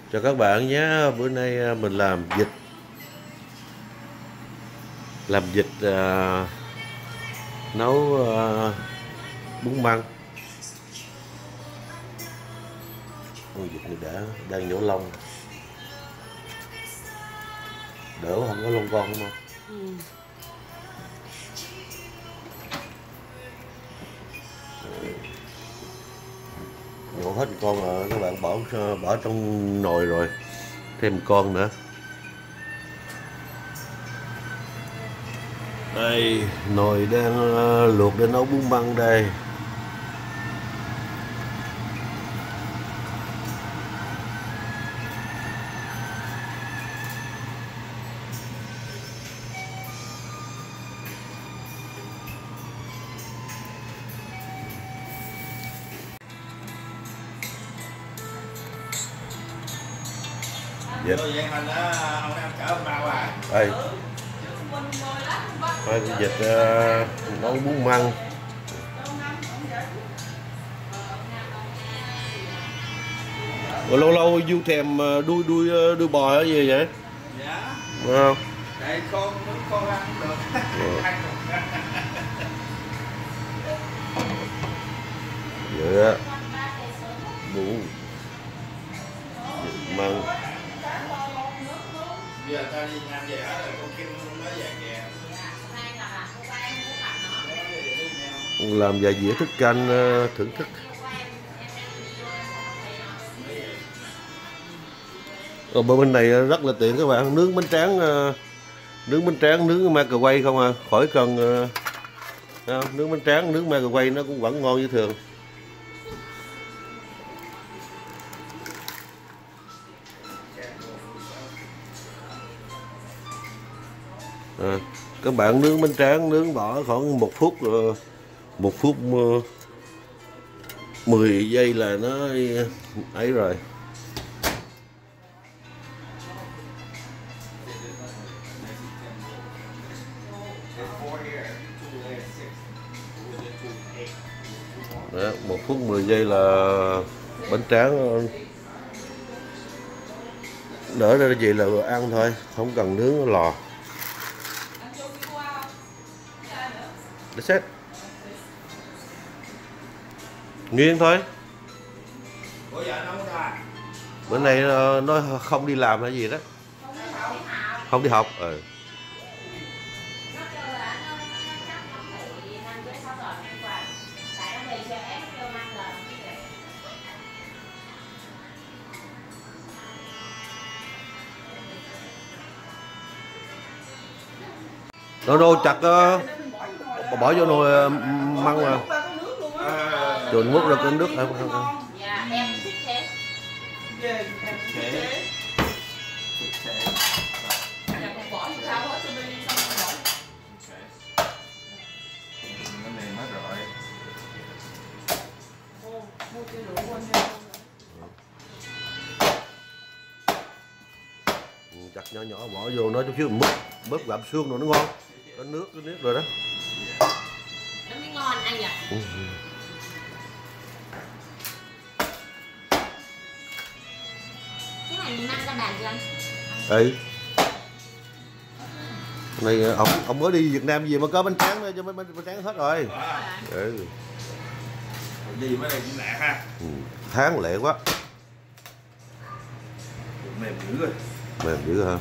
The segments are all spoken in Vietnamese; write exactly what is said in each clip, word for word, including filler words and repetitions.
Chào các bạn nhé. Bữa nay mình làm vịt làm vịt à, nấu à, bún măng. Con vịt này đã đang nhổ lông, đỡ không có lông con đúng không? Ừ. Nhổ hết con rồi các bạn, bỏ bỏ trong nồi rồi thêm con nữa. Đây, nồi đang à, luộc để nấu bún măng đây. Vịt. Vậy hình á, ông em chở ông bao à? Đây, hai con vịt uh, nấu bún măng. Rồi lâu lâu du thèm đuôi đuôi đuôi bò ở gì vậy? Dạ. Đúng không? Đây con con ăn được. Ừ. Ăn được. Dạ. Bún vịt măng. Bây giờ ta đi làm về hết rồi, con Kim nói về kìa. Làm vài dĩa thức canh thưởng thức. Ở bên này rất là tiện các bạn, nướng bánh tráng, nướng bánh tráng nướng microwave không à, khỏi cần không? Nướng bánh tráng nướng microwave nó cũng vẫn ngon như thường. À, các bạn nướng bánh tráng nướng bỏ khoảng một phút, một phút mười giây là nó ấy rồi. Đó, một phút mười giây là bánh tráng đỡ ra vậy là ăn thôi, không cần nướng ở lò. That's it. Nguyên thôi. Bữa nay nó không đi làm hay gì đó, không đi học. Ừ. Nó đô chặt uh, bỏ vô nồi măng mà rồi múc ra cái nước hay không? Dạ, em thích thế. Thế. Thế. Dạ, còn bỏ thì sao hết cho bên đi xong rồi bỏ. Nó mềm hết rồi. Ô, mua cái lửa quên nha. Chặt nhỏ nhỏ bỏ vô nó chút xíu múc bóp gặm xương rồi nó ngon, có nước cái nước rồi đó, Nó mới ngon anh nhỉ. Ừ. Cái này mình mang ra bàn chưa anh? Ê, này ông ông mới đi Việt Nam gì mà có bánh tráng cho bánh, bánh tráng hết rồi. Ừ. Đi mới đây cũng lẹ ha. Ừ. Tháng lẹ quá. Mềm dữ rồi. Mềm dữ hả?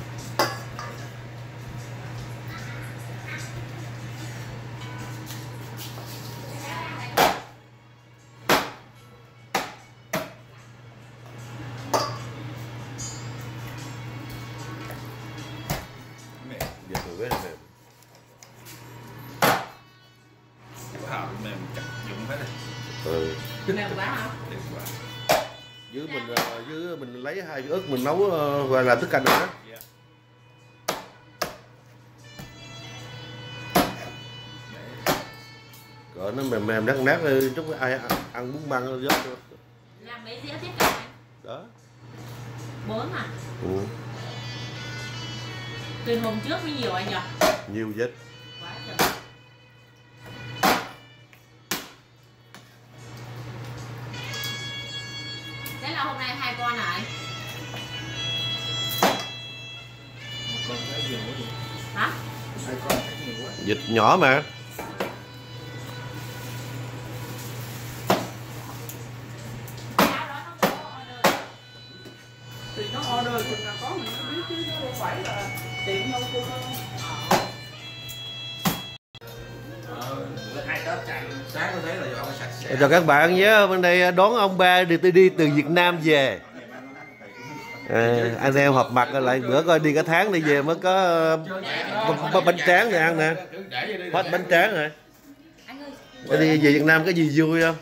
Mềm. Giờ tôi biết là mềm. Wow, mềm chặt dụng hết rồi. Ừ. Mềm quá hả? Tuyệt quá. Dưới mình dưới mình lấy hai cái ớt mình nấu và làm thức canh rồi đó. Yeah. Rồi nó mềm mềm nát nát chút ai ăn, ăn bún măng rớt. Làm mấy dĩa tiếp cận anh? Đó. Bốn à? Ừ. Từ hôm trước mới nhiều anh nhỉ? Nhiều vết. Quá trời. Thế là hôm nay hai con hả anh? Hả? Vịt nhỏ mà. Thì nó order chừng nào có mình mới biết chứ đâu phải là tiện đâu cô đâu. Hai tết chanh sáng có thấy là dọn sạch sẽ. Chào các bạn nhé, bên đây đón ông ba đi từ đi từ Việt Nam về. À, anh em họp mặt lại bữa coi đi cả tháng đi về mới có uh, bánh tráng để ăn nè. Hết bánh tráng rồi. Cái đi về Việt Nam có gì vui không?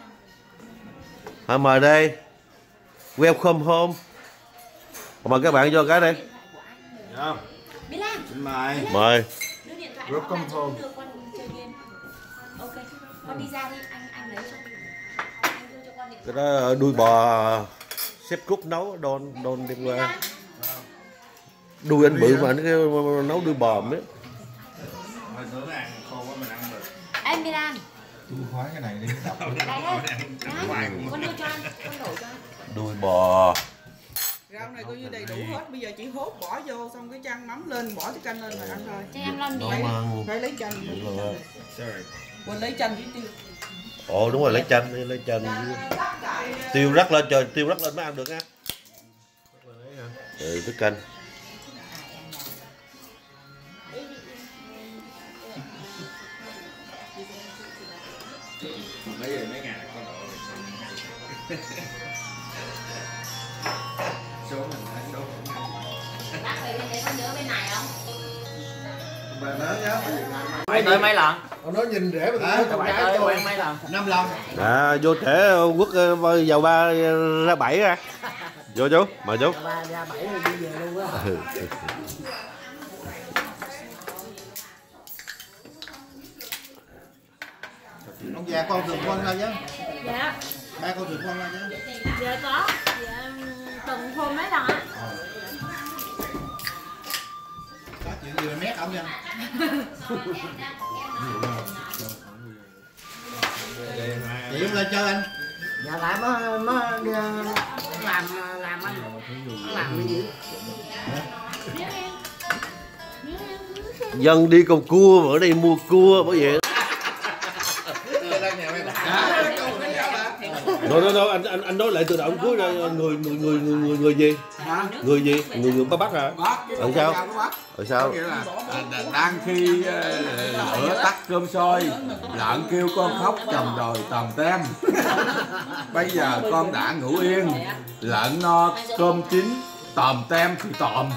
Họ mời đây. Welcome home. Mời các bạn vô cái đây. Dạ. Xin mời. Mời. Welcome home. Ok, con đi ra đi, anh anh lấy cho. Anh đưa cho con điện Cái đó đuôi bò xếp cút nấu đôn đôn đêm qua. Đuôi anh bự mà nó nấu đuôi bò mới. Hồi nữa ăn khô quá mình ăn được. Em Milan. Tôi khoái cái này đi. Đây đây. Đấy, con đưa cho anh, con đổ cho anh. Đuôi bò. Rau này coi như đầy đủ hết, bây giờ chỉ hốt bỏ vô xong cái chan mắm lên, bỏ cái canh lên rồi ăn thôi. Cho em làm Nấu miếng. măng. Phải lấy chanh. Sorry. Quên lấy chanh với tiêu. Ồ đúng rồi, lấy chanh đi, lấy chanh. Tiêu rắc lên trời, tiêu rắc lên mới ăn được nha. Ừ, thức canh. Mấy giờ mấy ngày con độ số mình ăn số Bác về bên đấy con nhớ bên này không? bà nhớ nhớ Mày tới mấy lần? ông nói nhìn rẻ mà Các bạn tới quen mấy lần? năm lần. À, vô trễ quất vào ba ra bảy ra. Vô chú, mời chú. Ba ra bảy đi về luôn á. Ông già con thường con ra chứ. Dạ. Ba con thường con ra chứ. Dạ có. Dạ tuần hôm mấy lần á. Có chuyện gì mà mét ông nha. Chị em lên chơi anh. Dạ lại mới mới đi làm làm anh. Làm cái gì? Dân đi cầu cua, ở đây mua cua bởi vậy. Nói nói nói anh anh anh nói lại từ đầu đến cuối ra người người người người người người gì? Hả? Người gì? Người người bắt bắt hả? Bắt chứ Ở không sao? sao bắt. Ở sao? Nghĩa là à, đang khi ờ, lửa tắt cơm sôi, lợn kêu con khóc chồng đòi tòm tem. Bây giờ con đã ngủ yên, lợn no cơm chín, tòm tem thì tòm.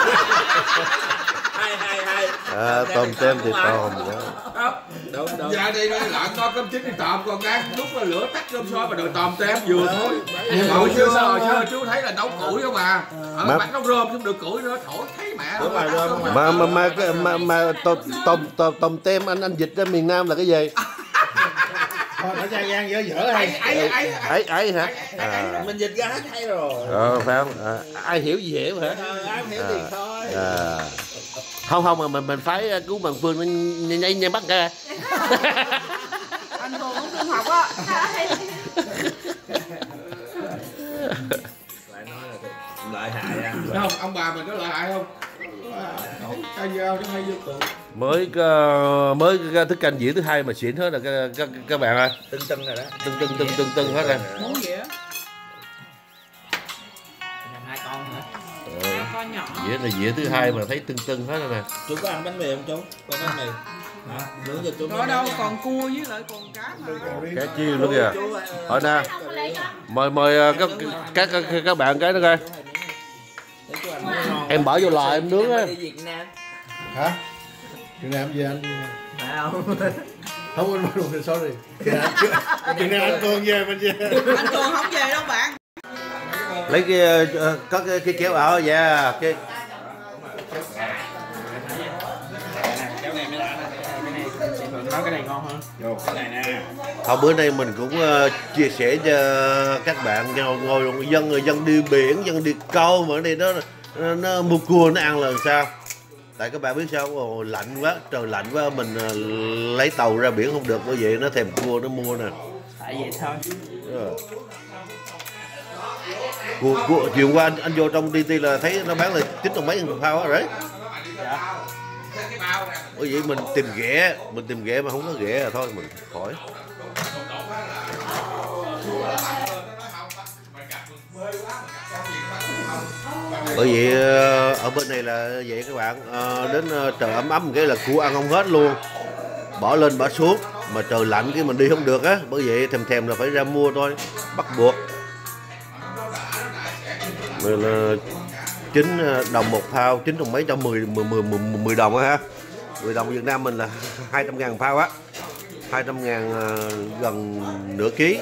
Hay hay hay. À, tôm tem thì tôm. Đúng đúng. Giờ đây nói lợn no cơm chín thì tòm, còn đang lúc mà lửa tắt cơm sôi mà đòi tòm tem vừa thôi. Hồi xưa hồi xưa chú thấy là nấu củi không à? Ở Má- bắt nấu rơm chứ được củi nữa thổi thấy mẹ. Đúng rồi rơm. Mà mà mà cái- mà, mà tôm tôm tôm tôm tem anh anh dịch ra miền Nam là cái gì? Thôi ở Giang Giang dở dở hay. Ấy ấy Ấy ấy. ấy hả? À, Mình dịch ra hết hay rồi. ờ, phải không? À, ai hiểu gì hiểu hả? Ai hiểu gì thôi. À. Không không mà mình mình phải cứu bằng Phương nó nhảy nhảy, nhảy bắt ra. Anh cô cũng trung học á. Lại nói là lợi hại à. Không, ông bà mình có lợi hại không? Cây dao nó hay vô tượng. Mới uh, mới cái thức canh dĩa thứ hai mà xịn hết rồi các các, các bạn ơi. Tưng tưng rồi đó. Tưng tưng tưng tưng tưng hết rồi. Muốn gì á? Hai con hả? Cho con nhỏ. Dĩa là dĩa thứ hai mà thấy tưng tưng hết rồi nè. Chú có ăn bánh mì không chú? Có bánh mì. Hả? Nướng cho chú. Có đâu còn cua với lại còn cá mà. Cá chiêu nữa kìa. Chú Hỏi nè. Không có lấy cho. Mời mời uh, các, các các các bạn cái nữa coi. để chú ăn nó ngon. Em bỏ vô lò em nướng á. Đi Việt Nam. Hả? Chuyện làm gì anh? Phải không? Không anh muốn được sorry. Chuyện nào anh con về mình về. Anh Cường không về đâu bạn. Lấy cái uh, có cái, cái kéo ảo dạ cái Kéo này mới đã. Cái này chị Phượng nói cái này ngon hơn. Vô cái này nè. Hôm bữa nay mình cũng uh, chia sẻ cho các bạn ngồi ngồi dân người dân đi biển, dân đi câu mà ở đây nó, nó, nó mua cua nó ăn là làm sao? Tại các bạn biết sao? Ồ, lạnh quá, trời lạnh quá mình uh, lấy tàu ra biển không được bởi vậy nó thèm cua nó mua nè. Tại vậy thôi. Rồi. Cua, cua chiều qua anh, anh vô trong tê tê là thấy nó bán là chín đồng mấy một phao á đấy. Dạ. Bởi vậy mình tìm ghẻ, mình tìm ghẻ mà không có ghẻ là thôi mình khỏi. Bởi vì ở bên này là vậy các bạn, đến trời ấm ấm cái là cua ăn không hết luôn, bỏ lên bỏ xuống, mà trời lạnh cái mình đi không được á, bởi vậy thèm thèm là phải ra mua thôi, bắt buộc. Rồi là chín đồng một phao, chín đồng mấy cho mười mười đồng á ha, mười đồng Việt Nam mình là hai trăm ngàn phao á, hai trăm ngàn gần nửa ký.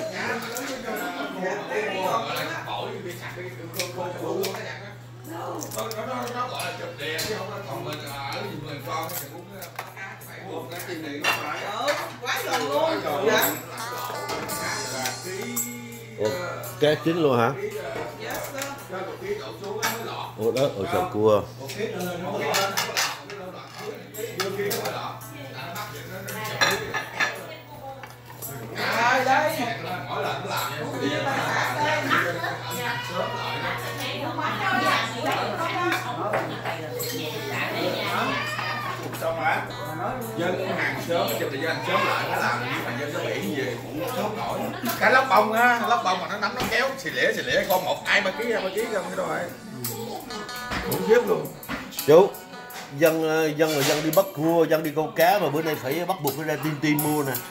Ủa, cá chín luôn hả? Ủa đó, ủa sầu cua. Dân hàng sớm chụp thì dân sớm lại nó làm mà dân nó biển về cũng sớm nổi. Cái lóc bông á, lóc bông mà nó nắm nó kéo xì lẻ xì lẻ con một hai ba ký hai ba ký không cái đó rồi. Cũng khiếp luôn. Chú, dân dân là dân đi bắt cua, dân đi câu cá mà bữa nay phải bắt buộc phải ra tin tin mua nè.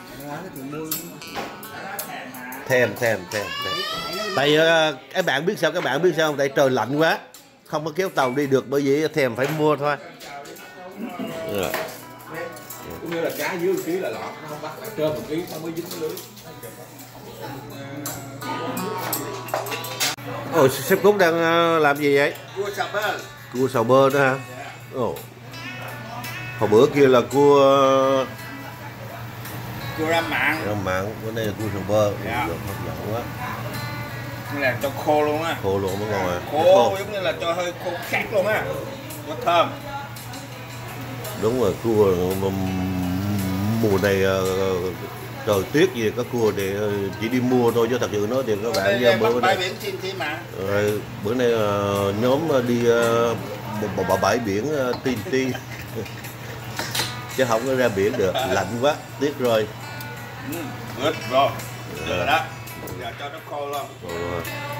Thèm thèm thèm thèm. Tại các bạn biết sao, các bạn biết sao không? Tại trời lạnh quá, không có kéo tàu đi được, bởi vì thèm phải mua thôi. Rồi. Cũng như là cá dưới một ký là lọt, nó không bắt trên một ký nó mới dính cái lưới. Ồ, sếp Cúc đang làm gì vậy? Cua sầu bơ. Cua sầu bơ đó hả? Ồ. Hồi bữa kia là cua cua răm mặn. Răm mặn, bữa nay là cua sầu bơ. Dạ. Được, hấp dẫn quá. Như là cho khô luôn á. Khô luôn mới ngon à. Khô, khô giống như là cho hơi khô khát luôn á. Rất thơm. Đúng rồi, cua mùa này trời tuyết gì có cua thì chỉ đi mua thôi, chứ thật sự nói thì các bạn giờ bữa nay biển Tim Tim mà. Rồi, bữa nay nhóm đi một bãi bãi biển Tin Tin chứ không có ra biển được, lạnh quá, tuyết rồi. Ừ, good rồi, được rồi đó. Giờ cho nó khô luôn. Rồi.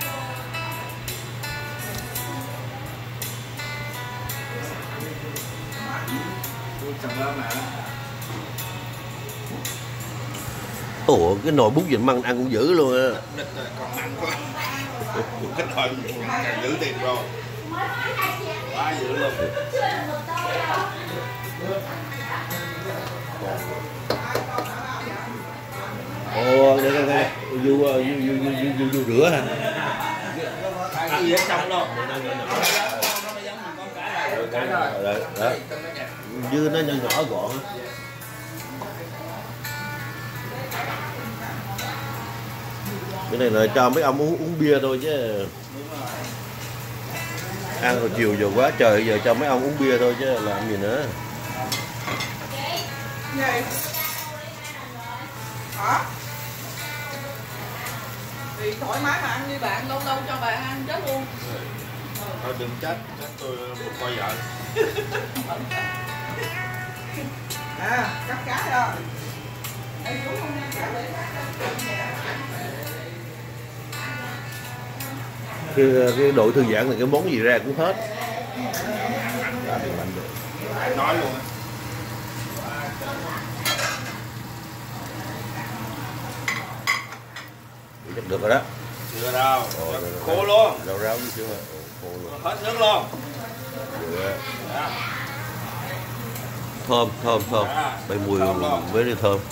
Ủa, cái nồi bún vịt măng ăn cũng dữ luôn á. Còn mặn quá. Cái nồi giữ tiền rồi. Quá dữ luôn. Ồ, đây đây đây. Du du du du du rửa hả? Cái gì ở trong đâu? Rồi, đó. Dư nó nhỏ nhỏ gọn á. Cái này là cho mấy ông uống uống bia thôi chứ. Ăn hồi chiều giờ quá trời, giờ cho mấy ông uống bia thôi chứ làm gì nữa. Gì? Hả? Thì thoải mái mà ăn đi bạn, lâu lâu cho bạn ăn chết luôn. Thôi đừng chết, chết tôi một coi vợ. À, cắt cá rồi. Ê, chú không ăn cá để Cái, cái đội thư giãn này cái món gì ra cũng hết. nói luôn. Chắc được rồi đó. Chưa đâu, Ồ, khô luôn. Rau rau chứ chưa. Khô luôn. Hết nước luôn. Được. Đó. Thơm, thơm, thơm. À, Bay mùi thơm với đi thơm.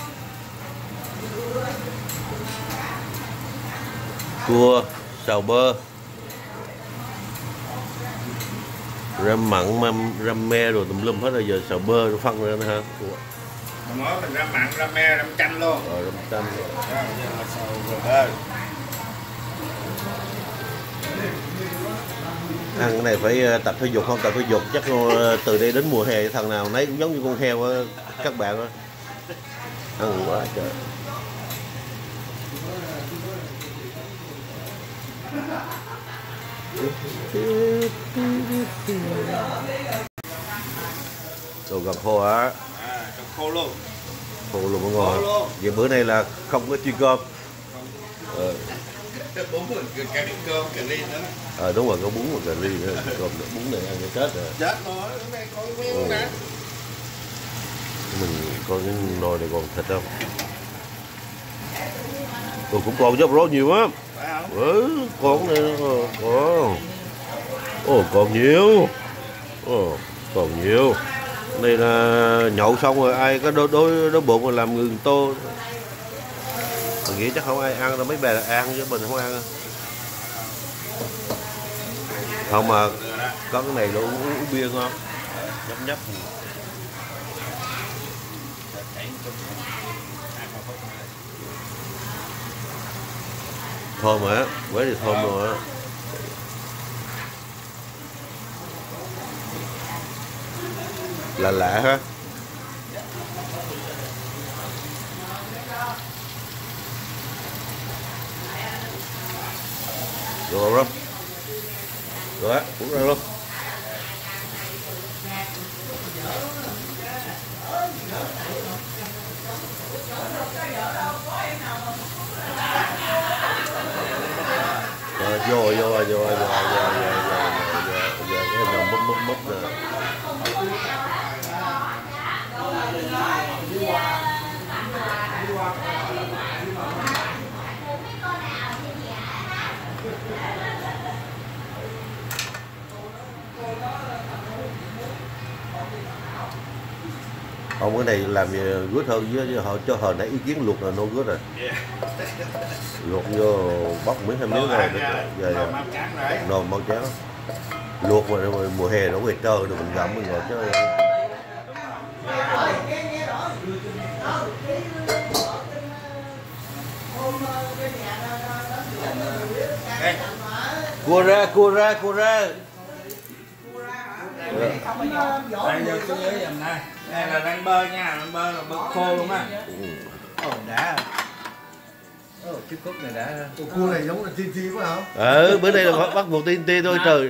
Cua, xào bơ, răm mặn, măm, răm me rồi tùm lum hết rồi, giờ xào bơ rồi phân ra nữa ha. Mới mình ra mặn, ra me, ra chanh luôn. Rồi răm chanh. Rồi. Ăn cái này phải tập thể dục không? Tập thể dục chắc từ đây đến mùa hè thằng nào nấy cũng giống như con heo á các bạn á. Ăn quá trời. Đồ gần khô hả? À, còn khô luôn. Khô luôn mới ngon. Khô luôn. Vậy bữa nay là không có chiên cơm. Ờ. Bún mình cả cái cơm cà ri nữa. Ờ đúng rồi, có bún và cà ri nữa. Cơm bún này ăn cái chết rồi. Chết rồi, hôm nay con nguyên nè. Mình coi cái nồi này còn thịt không? Ừ, cũng còn chứ bro, nhiều lắm. Phải không? Ừ, con này nó còn. Ồ, còn nhiều. Ồ, còn nhiều. Đây là nhậu xong rồi ai có đói đói đói bụng rồi làm người tô. Mình nghĩ chắc không ai ăn đâu, mấy bà là ăn chứ mình không ăn. Không mà có cái này nó uống, uống bia ngon. Nhấp nhấp. Thơm hả? Quế thì thơm luôn á. Lạ lạ ha. Rồi không? Rồi á, uống ra luôn. Rồi vô rồi, vô rồi, vô rồi, vô rồi, vô rồi, vô rồi, vô rồi, cái nào múp múp múp nè. Ông cái này làm gì good hơn với họ cho hồi nãy ý kiến luộc là no good rồi. Luộc vô bóc miếng hai miếng rồi giờ nồi mau chán. Luộc mà mùa hè nó quệt trơn rồi mình gặm mình ngồi chơi. Cua ra, cua ra, cua ra. Đây vô chú dưới giùm đây. Đây là rang bơ nha, rang bơ là bơ khô luôn á. Ồ, đã. Ồ, cái cốt này đã. Ồ, cua này giống là tiên tiên quá hả? Ừ, bữa nay là bắt một tiên tiên thôi trời.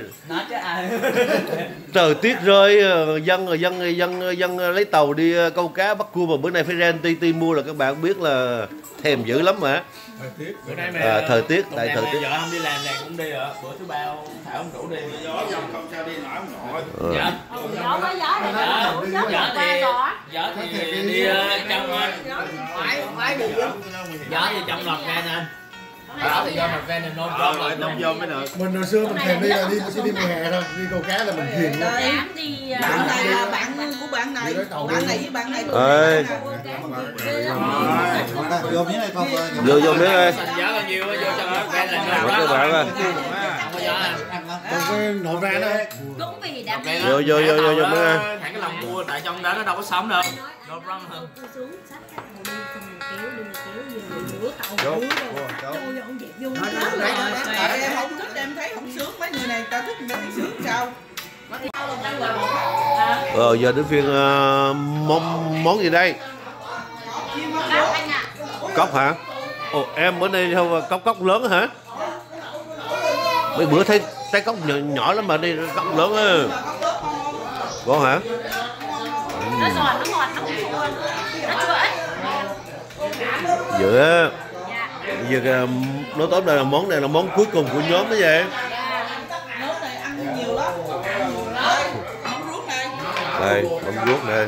Trời tuyết rơi, dân dân dân dân lấy tàu đi câu cá bắt cua mà bữa nay phải ra ti ti mua là các bạn biết là thèm dữ lắm mà. Thời tiết. Bữa nay mà À, thời tiết, tại thời tiết. Vợ không đi làm này cũng đi rồi. Bữa thứ ba Thảo không rủ đi. Gió dòng không sao đi nổi ông nội. Ừ. Dạ. Gió quá gió này Dạ. gió Dạ gió thì gió. Dạ thì đi ờ, trong Phải phải được chứ. Dạ thì trong lọt ra nè. Dạ thì do lọt ra nè nôn Ờ, trong lại đông vô mới được. Mình hồi xưa mình thèm đi là đi chỉ đi mùa hè thôi, đi câu cá là mình thuyền luôn. Dám đi Bạn này là bạn của bạn này. Bạn này với bạn này cùng Ê. Vô miếng này con. Vô vô miếng ơi. Thành giá bao nhiêu vô trong lọt ra là nôn Các đó. bạn ơi. Không có gió anh. Còn cái nồi ra đó. cũng vì đam mê. Vô vô vô vô vô miếng ơi. Thẳng cái lòng cua tại trong đó nó đâu có sống đâu. Nó răng hơn. Tôi xuống sách các hồ đi xong rồi kéo đưa kéo về nửa tàu muối đâu. Tôi dọn dẹp vô. Tại em không thích, em thấy không sướng, mấy người này ta thích người ta thấy sướng sao? Rồi giờ đến phiên uh, món món gì đây? Cốc hả? Ồ em bữa nay không cốc cốc lớn hả? Mấy bữa thấy trái cốc nhỏ, nhỏ lắm mà đây cốc lớn á. Ngon hả? Nó giòn, nó ngọt, nó không chua. Nó chua ít. Dựa. Giờ nói tóm lại là món này là món cuối cùng của nhóm đó vậy. Nước này ăn nhiều lắm. Mắm ruốc này. Đây, mắm ruốc này.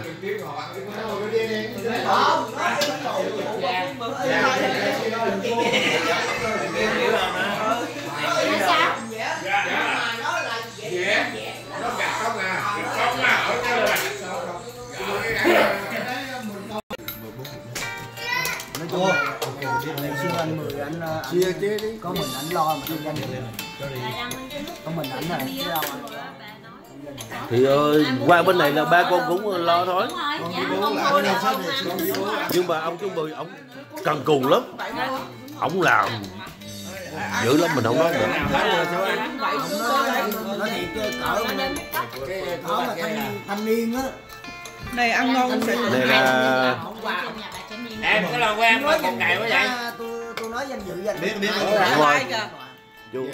Cua. Ngày xưa anh mười anh chia chế đi. Có mình anh lo mà không danh được. Có mình anh này chứ đâu. Thì ơi, qua bên này là ba con cũng lo thôi. Nhưng mà ông chú Bùi, ông cần cù lắm. Ông làm dữ lắm mình không nói được. Nó thì cỡ cỡ là thanh thanh niên á. Này ăn ngon sẽ Đây là Em có lần quen mà một ngày quá vậy? Tôi tôi nói danh dự danh. Biết biết. đúng rồi. Chú.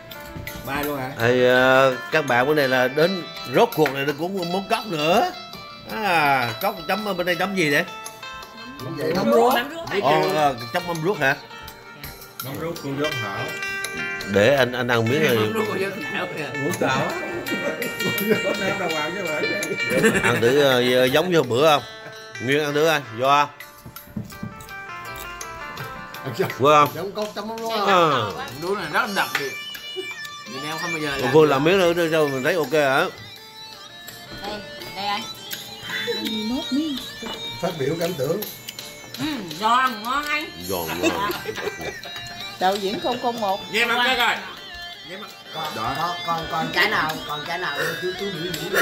Mai luôn hả? Thì uh, các bạn bữa này là đến rốt cuộc này cũng món cốc nữa. À, có chấm bên đây chấm gì đấy? Mắm ruốc. Ồ, chấm mắm ruốc hả? Mắm ruốc cô rất hảo. Để anh anh ăn miếng rồi. Muốn tạo á. Có nem đâu vào chứ bạn. Ăn thử uh, giống như bữa không? Nguyên ăn thử coi, do. Vừa không? Giống cốc chấm mắm ruốc. À. Đuối này rất là đặc biệt. Việt Nam không bao giờ làm. Vừa làm miếng nữa cho mình thấy ok hả? Đây, đây anh. Phát biểu cảm tưởng. Ừ, giòn, ngon anh. Giòn ngon. Đạo diễn không không một. Nghe mặt cái coi. Còn, còn, còn, còn trái nào, còn trái nào chú chú nghĩ nghĩ.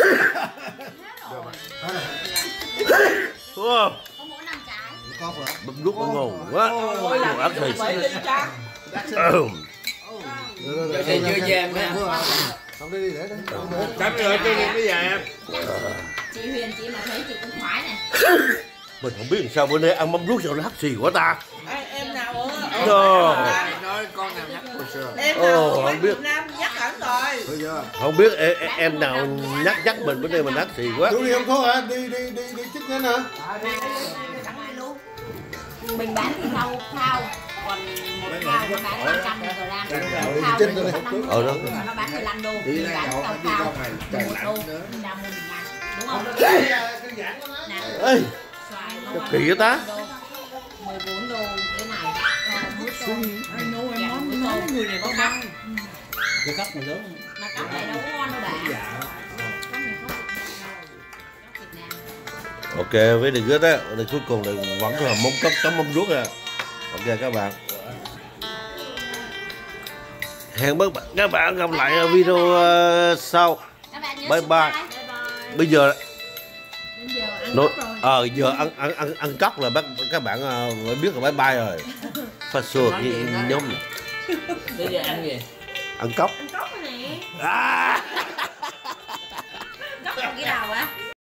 Wow. Có mỗi năm trái. Có phải. Bấm ruốc nó ngon quá. Ôi làm Ác vậy thì. vậy đi cha. Cho chị chưa về em ha. Không đi đi để đấy. Chấm rồi tôi nhìn bây giờ em. Chị Huyền chị mà thấy chị cũng khoái này. Mình không biết làm sao bữa nay ăn mắm ruốc sao nó hắt xì quá ta. Em, em nào ở Trời. Nói con nào nhắc hồi xưa. em Ồ, nào ở không biết. Việt Nam nhắc hẳn rồi. Không biết em, em nào nhắc nhắc mình bữa nay mình hắt xì quá. Chú đi không có hả? Đi đi đi đi chích nữa hả? Sẵn đây luôn. Mình bán thì thau thau, còn một thau nó bán ba trăm gram, một thau Chích nữa nó đi. bán Ờ đó. nó bán mười lăm đô, mình bán thau thau một đô, mình ra mua mình ngàn, đúng không? Nè, Ê, xoài sao kỳ vậy ta? mười bốn đô cái này, muối tôm, Anh nấu em dạ, món muối nói tôm, người này có cắp, ăn. Cái cốc này lớn. mà cắp này đâu có ngon đâu đã. Cắp này không Việt Nam. Ok, với đừng á, đây cuối cùng là vẫn là món cốc chấm mắm ruốc à. Ok các bạn. Hẹn các bạn các bạn gặp lại ở video uh, sau. Các bạn nhớ Bye bye. subscribe. Bây giờ Đến giờ ăn nói, cắp rồi. ờ giờ ăn ăn ăn ăn cóc là bác các bạn uh, phải biết là bye bye rồi. Phát xua Nói như gì đó? nhóm Bây giờ ăn gì? ăn cóc. Ăn cóc này nè. À. Cóc là cái đầu á.